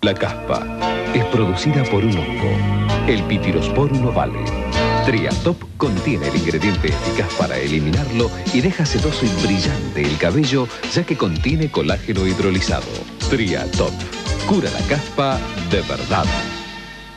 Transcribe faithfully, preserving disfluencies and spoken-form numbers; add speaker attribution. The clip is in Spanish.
Speaker 1: La caspa es producida por un hongo, el Pityrosporum ovale. Triatop contiene el ingrediente eficaz para eliminarlo y deja sedoso y brillante el cabello, ya que contiene colágeno hidrolizado. Triatop cura la caspa de verdad.